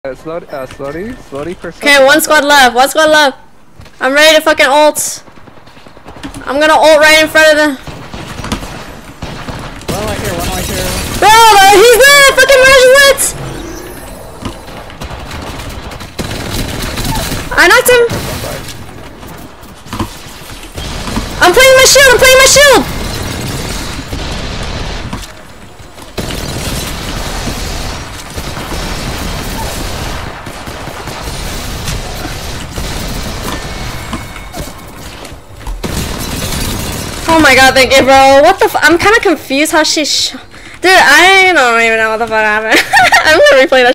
Slowly for Okay, one squad left. I'm ready to fucking ult. I'm gonna ult right in front of the. One right here. Bro, he's there! Fucking Rajat! I knocked him! I'm playing my shield! Oh my god, thank you, bro. What the I'm kind of confused how she Dude, I don't even know what the fuck happened. I'm gonna replay that.